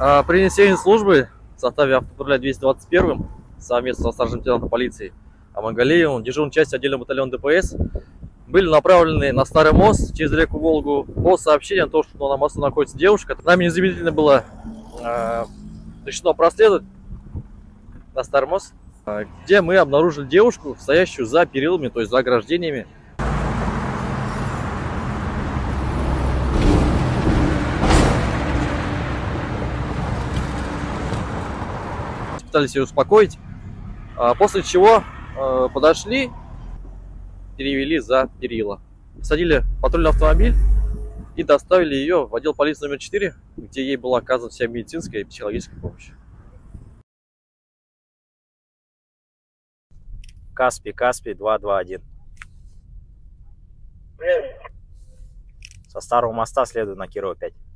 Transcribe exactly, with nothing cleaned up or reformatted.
При несении службы в составе автопатруля двести двадцать один совместно со старшим лейтенантом полиции Амангалиевым, дежурной части отдельного батальона ДПС, были направлены на Старый мост через реку Волгу по сообщению о том, что на мосту находится девушка. Нами незамедлительно было э, решено проследовать на Старый мост, э, где мы обнаружили девушку, стоящую за перилами, то есть за ограждениями. Пытались ее успокоить, после чего подошли, перевели за перила, посадили патрульный автомобиль и доставили ее в отдел полиции номер четыре, где ей была оказана вся медицинская и психологическая помощь. Каспий, Каспий, два два один. Со Старого моста следую на Кирова пять.